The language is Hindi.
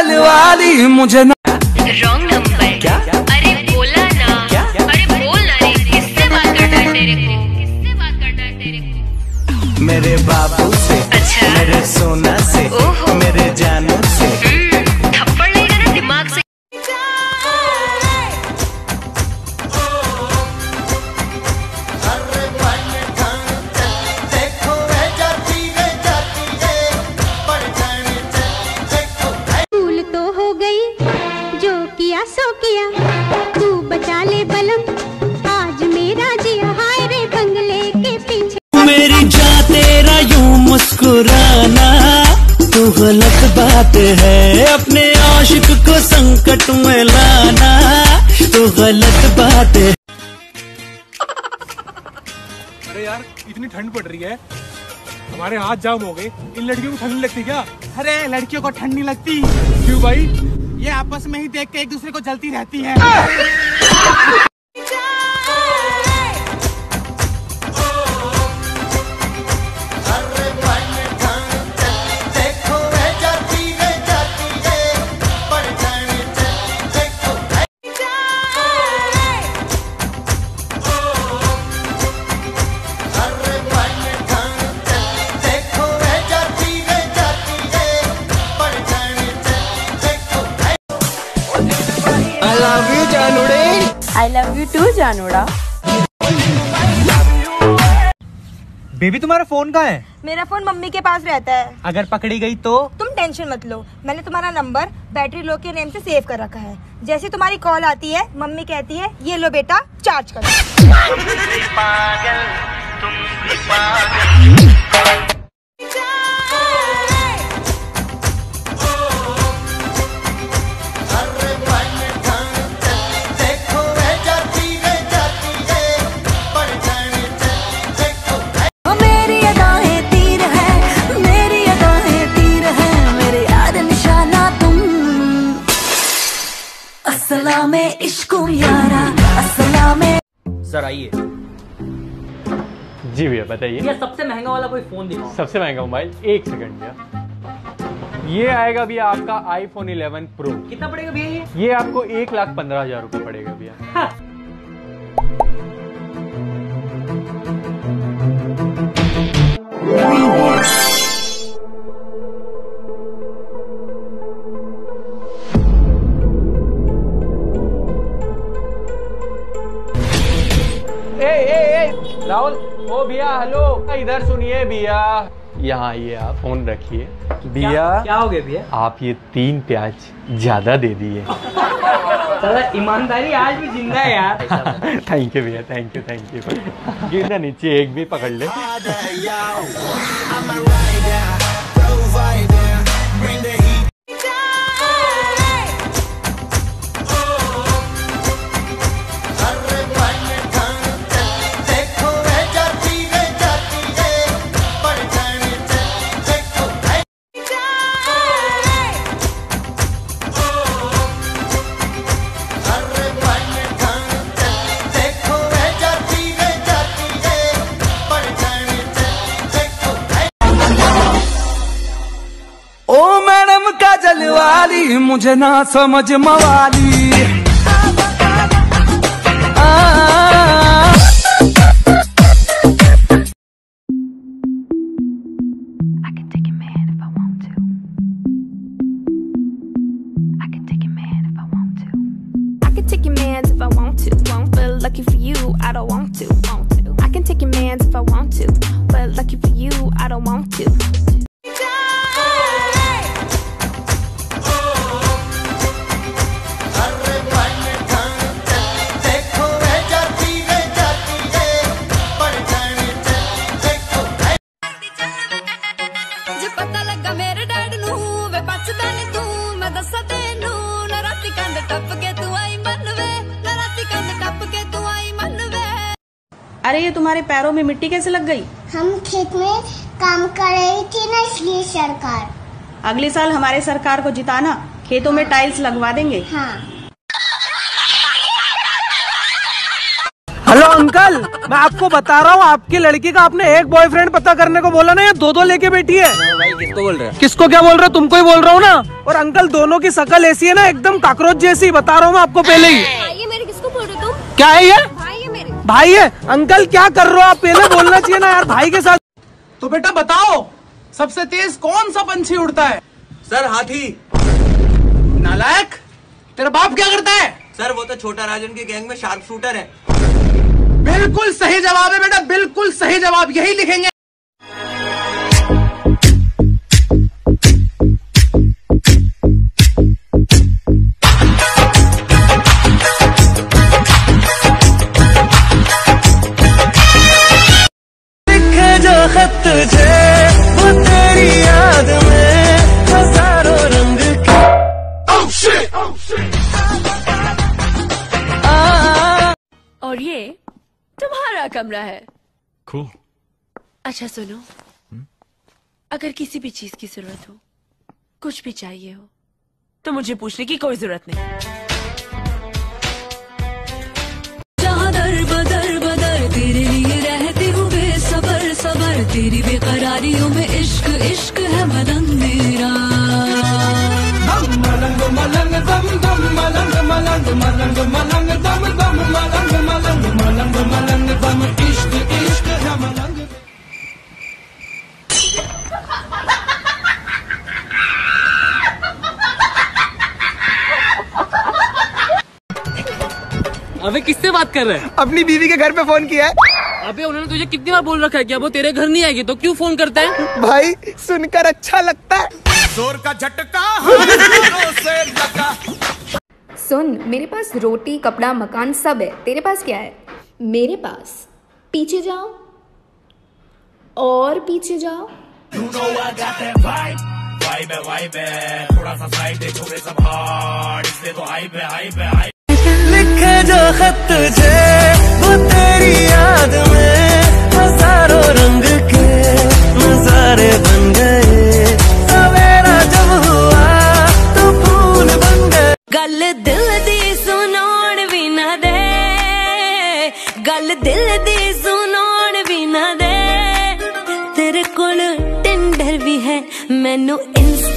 काजल वाली मुझे ना। Wrong number. क्या? अरे बोला ना। क्या? अरे बोल ना रे, किससे बात करना है तेरे को? किससे बात करना है तेरे को? मेरे बाबू से। अच्छा। मेरे सोना से। ओहो। मेरे जानू से। थप्पड़ लगेगा ना दिमाग से। सो किया तू बचा ले बलम, आज मेरा जिया हाय रे बंगले के पीछे। मेरी जा तेरा यूं मुस्कुराना तो गलत बात है, अपने आशिक को संकट में लाना तो गलत बात है। अरे यार इतनी ठंड पड़ रही है, हमारे हाथ जाम हो गए। इन लड़कियों को ठंड नहीं लगती क्या? अरे लड़कियों को ठंड नहीं लगती। क्यों भाई? ये आपस में ही देख के एक दूसरे को जलती रहती है। I love you too, जानोड़ा। बेबी तुम्हारा फोन कहाँ है? मेरा फोन मम्मी के पास रहता है। अगर पकड़ी गई तो? तुम टेंशन मत लो, मैंने तुम्हारा नंबर बैटरी लो के नेम से सेव कर रखा है। जैसे तुम्हारी कॉल आती है मम्मी कहती है ये लो बेटा चार्ज करो। पागल, तुम भी पागल। सर आइए। जी भैया बताइए। भैया सबसे महंगा वाला कोई फोन दिखाओ। सबसे महंगा मोबाइल, एक सेकंड भैया। ये आएगा भैया आपका iPhone 11 Pro। कितना पड़ेगा भैया ये आपको 1,15,000 रुपए पड़ेगा भैया। राहुल, ओ भैया हेलो, इधर सुनिए भैया, यहाँ आइए, आप फोन रखिए भैया। क्या हो गया भैया? आप ये 3 प्याज ज्यादा दे दिए। ईमानदारी आज भी जिंदा है यार। थैंक यू भैया, थैंक यू। गिरना नीचे, एक भी पकड़ ले। काजल वाली मुझे ना समझ मवाली। Take your man if I want to, but lucky for you, I don't want to. I can take your man if I want to, but lucky for you, I don't want to. अरे ये तुम्हारे पैरों में मिट्टी कैसे लग गई? हम खेत में काम कर रही थी ना, इसलिए सरकार। अगले साल हमारे सरकार को जिताना, खेतों में टाइल्स लगवा देंगे। हाँ। हेलो अंकल, मैं आपको बता रहा हूँ, आपकी लड़की का आपने एक बॉयफ्रेंड पता करने को बोला ना, या दो लेके बैठी है। भाई किसको बोल रहे हो? किसको क्या बोल रहे हो? तुमको ही बोल रहा हूँ ना। और अंकल दोनों की शकल ऐसी है ना, एकदम काकरोच जैसी, बता रहा हूँ मैं आपको पहले ही। ये मेरे किसको बोल रहे हो तुम? क्या है ये? भाई है मेरे। भाई है? अंकल क्या कर रहे हो आप? पहले बोलना चाहिए ना यार, भाई के साथ। तो बेटा बताओ, सबसे तेज कौन सा पंछी उड़ता है? सर हाथी। नालायक, तेरा बाप क्या करता है? सर वो तो छोटा राजन की गैंग में शार्प शूटर है। बिल्कुल सही जवाब है बेटा, बिल्कुल सही जवाब, यही लिखेंगे। लिखे जो खत तुझे वो तेरी याद में हजारों रंग के। Oh shit! Oh shit! और ये तुम्हारा कमरा है। Cool. अच्छा सुनो, अगर किसी भी चीज की जरूरत हो, कुछ भी चाहिए हो, तो मुझे पूछने की कोई जरूरत नहीं। जहाँ दर बदर तेरे लिए रहती हूँ बेसबर सबर, तेरी बेकरारियों में इश्क इश्क है मलंग मेरा। मलंग मलंग दम दम मलंग मलंग मलंग मलंग दम दम मलंग मलंग मलंग मलंग दम इश्क इश्क है मलंग। अबे किससे बात कर रहे हैं? अपनी बीवी के घर पे फोन किया है। अबे उन्होंने तुझे कितनी बार बोल रखा है कि वो तेरे घर नहीं आएगी, तो क्यों फोन करते हैं? भाई सुनकर अच्छा लगता है। जोर का झटका से लगा। सुन, मेरे पास रोटी कपड़ा मकान सब है, तेरे पास क्या है? मेरे पास पीछे जाओ और पीछे जाओ। लिखे जो खत तुझे वो तेरी याद में हजारों रंग के नजारे बन गए। सवेरा जब हुआ तो फूल बन गए। गल दिल दी सुनाउण भी ना दे, गल दिल दी सुनाउण भी ना दे। तेरे कोल टिंडर भी है, मैनू इंस्टा